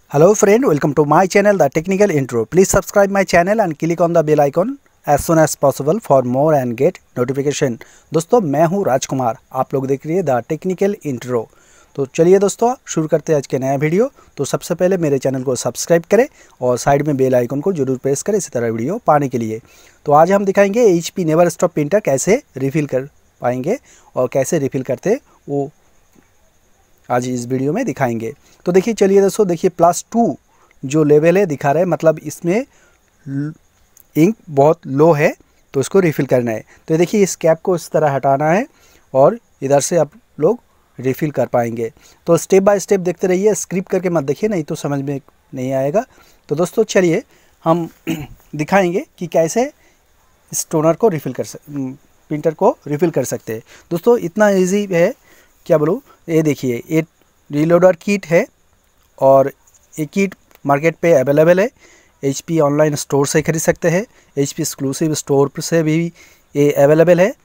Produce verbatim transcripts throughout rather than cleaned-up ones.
Hello friend, welcome to my channel The Technical Intro. Please subscribe my channel and click on the bell icon as soon as possible for more and get notification. दोस्तों मैं हूं राजकुमार, आप लोग देख रही है the technical intro. तो चलिए दोस्तों शुरू करते हैं आज के नया वीडियो। तो सबसे पहले मेरे चैनल को सब्सक्राइब करें और साइड में बेल आइकन को जरूर प्रेस करें इसी तरह वीडियो पाने के लिए। तो आज हम दिखाएंगे H P never stop printer कैसे रिफ़िल कर पाएंगे और कैसे रिफ़िल करते वो आज इस वीडियो में दिखाएंगे। तो देखिए चलिए दोस्तों, देखिए प्लस टू जो लेवल है दिखा रहा है, मतलब इसमें इंक बहुत लो है तो इसको रिफ़िल करना है। तो देखिए इस कैप को इस तरह हटाना है और इधर से आप लोग रिफ़िल कर पाएंगे। तो स्टेप बाय स्टेप देखते रहिए, स्क्रिप्ट करके मत देखिए नहीं तो समझ में नहीं आएगा। तो दोस्तों चलिए हम दिखाएंगे कि कैसे इस टोनर को रिफ़िल कर सक प्रिंटर को रिफ़िल कर सकते हैं। दोस्तों इतना ईजी है, क्या बोलूँ, ये देखिए ये रीलोडर किट है और ये किट मार्केट पे अवेलेबल है। एचपी ऑनलाइन स्टोर से खरीद सकते हैं, एचपी एक्सक्लूसिव स्टोर से भी ये अवेलेबल है।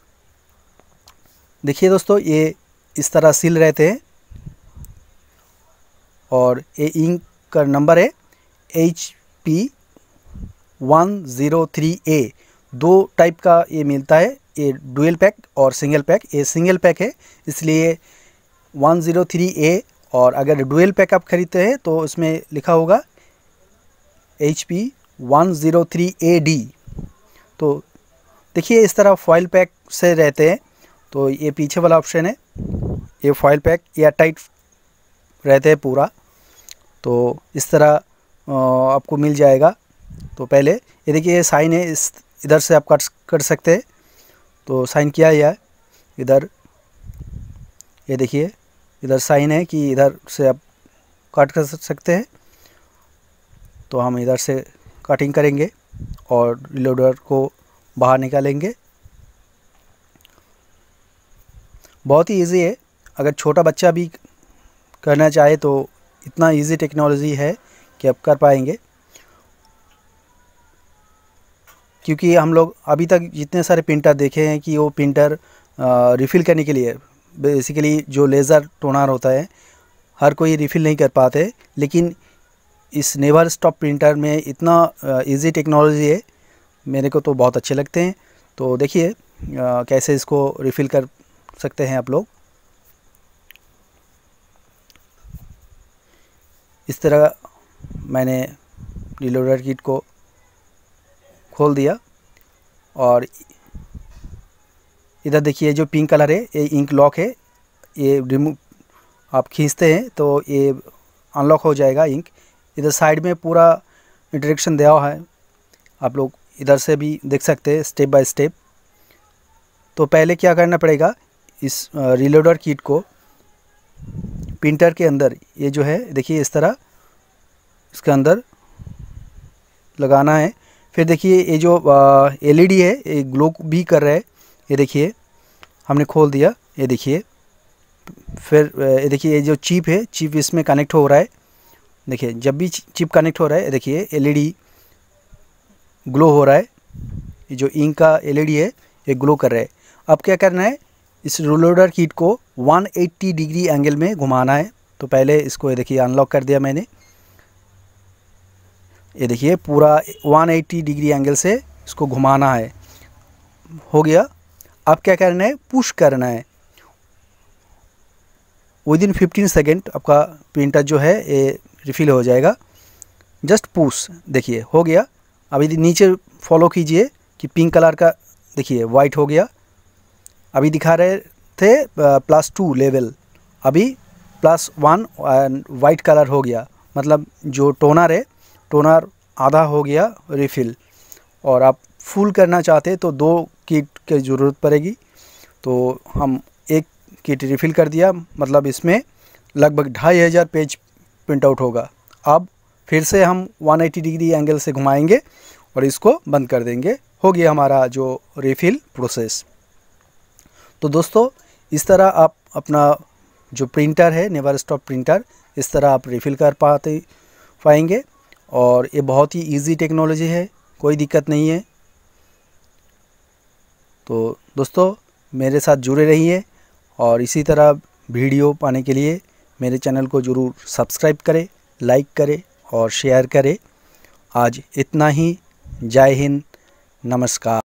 देखिए दोस्तों ये इस तरह सील रहते हैं और ये इंक का नंबर है H P one zero three A. दो टाइप का ये मिलता है, ये डुअल पैक और सिंगल पैक। ये सिंगल पैक है इसलिए वन ज़ीरो थ्री ए, और अगर डुअल पैक आप खरीदते हैं तो इसमें लिखा होगा H P one zero three A D. तो देखिए इस तरह फॉइल पैक से रहते हैं। तो ये पीछे वाला ऑप्शन है, ये फॉइल पैक एयर टाइट रहते हैं पूरा। तो इस तरह आपको मिल जाएगा। तो पहले ये देखिए ये साइन है, इस इधर से आप कट कर सकते हैं। तो साइन किया है इधर, ये देखिए इधर साइन है कि इधर से आप कट कर सकते हैं। तो हम इधर से कटिंग करेंगे और रीलोडर को बाहर निकालेंगे। बहुत ही इजी है, अगर छोटा बच्चा भी करना चाहे तो इतना इजी टेक्नोलॉजी है कि आप कर पाएंगे। क्योंकि हम लोग अभी तक जितने सारे प्रिंटर देखे हैं कि वो प्रिंटर रिफ़िल करने के लिए बेसिकली जो लेज़र टोनर होता है हर कोई रिफ़िल नहीं कर पाते, लेकिन इस नेवर स्टॉप प्रिंटर में इतना इजी टेक्नोलॉजी है, मेरे को तो बहुत अच्छे लगते हैं। तो देखिए कैसे इसको रिफ़िल कर सकते हैं आप लोग। इस तरह मैंने रीलोडर किट को खोल दिया और इधर देखिए जो पिंक कलर है ये इंक लॉक है, ये रिमूव आप खींचते हैं तो ये अनलॉक हो जाएगा इंक। इधर साइड में पूरा इंस्ट्रक्शन दिया हुआ है, आप लोग इधर से भी देख सकते हैं स्टेप बाय स्टेप। तो पहले क्या करना पड़ेगा, इस रीलोडर किट को प्रिंटर के अंदर ये जो है देखिए इस तरह इसके अंदर लगाना है। फिर देखिए ये जो एलईडी है ये ग्लो भी कर रहा है, ये देखिए हमने खोल दिया, ये देखिए। फिर ये देखिए ये जो चिप है, चिप इसमें कनेक्ट हो रहा है। देखिए जब भी चिप कनेक्ट हो रहा है देखिए एलईडी ग्लो हो रहा है। ये जो इंक का एलईडी है ये ग्लो कर रहा है। अब क्या करना है, इस रीलोडर किट को वन एट्टी डिग्री एंगल में घुमाना है। तो पहले इसको ये देखिए अनलॉक कर दिया मैंने, ये देखिए पूरा वन एट्टी डिग्री एंगल से इसको घुमाना है। हो गया। अब क्या करना है, पुश करना है। विद इन फिफ्टीन सेकेंड आपका प्रिंटर जो है ये रिफ़िल हो जाएगा। जस्ट पुश, देखिए हो गया। अभी नीचे फॉलो कीजिए कि पिंक कलर का देखिए वाइट हो गया। अभी दिखा रहे थे प्लस टू लेवल, अभी plus one and white colour हो गया। मतलब जो टोनर है टोनर आधा हो गया रिफ़िल। और आप फुल करना चाहते हैं तो दो किट की ज़रूरत पड़ेगी। तो हम एक किट रिफ़िल कर दिया, मतलब इसमें लगभग ढाई हज़ार पेज प्रिंट आउट होगा। अब फिर से हम वन एट्टी डिग्री एंगल से घुमाएंगे और इसको बंद कर देंगे। हो गया हमारा जो रिफ़िल प्रोसेस। तो दोस्तों इस तरह आप अपना जो प्रिंटर है नेवर स्टॉप प्रिंटर इस तरह आप रिफ़िल कर पाते पाएंगे। और ये बहुत ही इजी टेक्नोलॉजी है, कोई दिक्कत नहीं है। तो दोस्तों मेरे साथ जुड़े रहिए और इसी तरह वीडियो पाने के लिए मेरे चैनल को ज़रूर सब्सक्राइब करें लाइक करें और शेयर करें। आज इतना ही। जय हिंद, नमस्कार।